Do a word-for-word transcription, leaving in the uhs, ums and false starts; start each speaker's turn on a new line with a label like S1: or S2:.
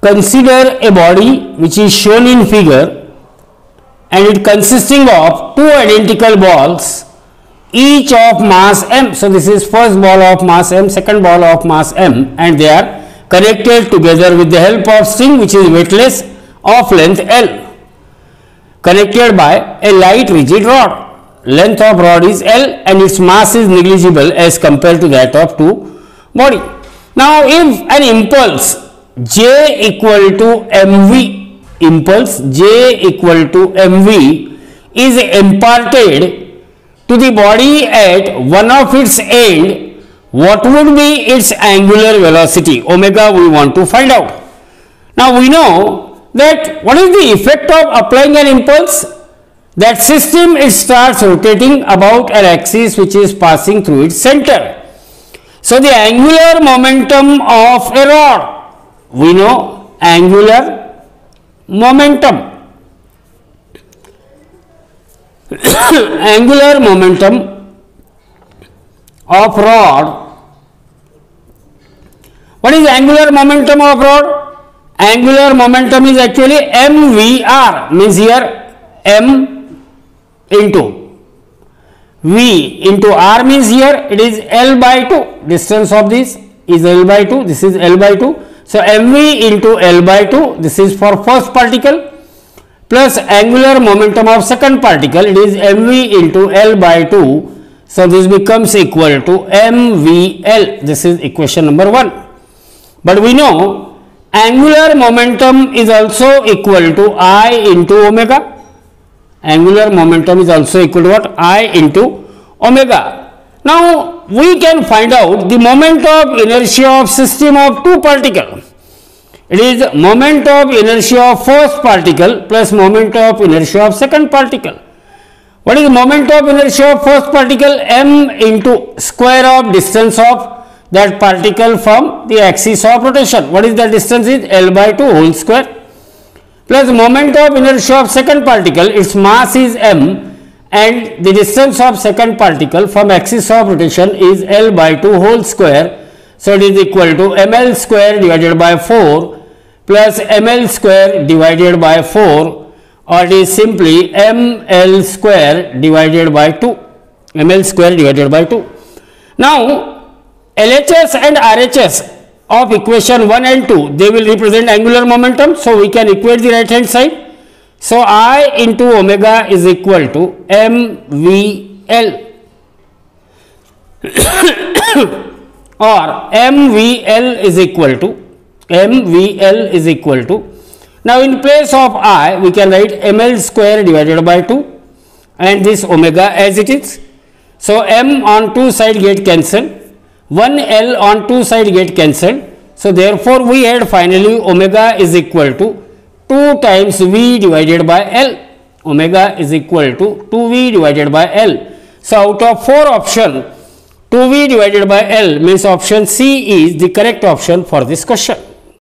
S1: consider a body which is shown in figure and it consisting of two identical balls, each of mass m. So this is first ball of mass m, second ball of mass m, and they are connected together with the help of string which is weightless of length L, connected by a light rigid rod. Length of rod is L and its mass is negligible as compared to that of two body. Now if an impulse J equal to mv, impulse J equal to mv is imparted to the body at one of its end, what would be its angular velocity? Omega we want to find out. Now we know that what is the effect of applying an impulse? That system it starts rotating about an axis which is passing through its center. So the angular momentum of a rod, we know angular momentum. Angular momentum of rod. What is angular momentum of rod? Angular momentum is actually mvr, means here m into v into r, means here it is L by two. Distance of this is L by two, this is L by two. So mv into L by two, this is for first particle, plus angular momentum of second particle, it is mv into L by two. So this becomes equal to mvl. This is equation number one. But we know angular momentum is also equal to I into omega. Angular momentum is also equal to what? I into omega. Now we can find out the moment of inertia of system of two particle. It is moment of inertia of first particle plus moment of inertia of second particle. What is the moment of inertia of first particle? M into square of distance of that particle from the axis of rotation. What is the distance? Is L by two whole square. Plus moment of inertia of second particle, its mass is m and the distance of second particle from axis of rotation is L by two whole square. So it is equal to ml square divided by four plus ml square divided by four, or it is simply ml square divided by two, ml square divided by two. Now L H S and R H S of equation one and two, they will represent angular momentum. So we can equate the right hand side. So I into omega is equal to mvl or mvl is equal to mvl is equal to, now in place of I we can write ml square divided by two and this omega as it is. So m on two side get cancelled, one L on two side get cancelled. So therefore we had finally omega is equal to two times V divided by L. Omega is equal to two V divided by L. So out of four options, two V divided by L means option C is the correct option for this question.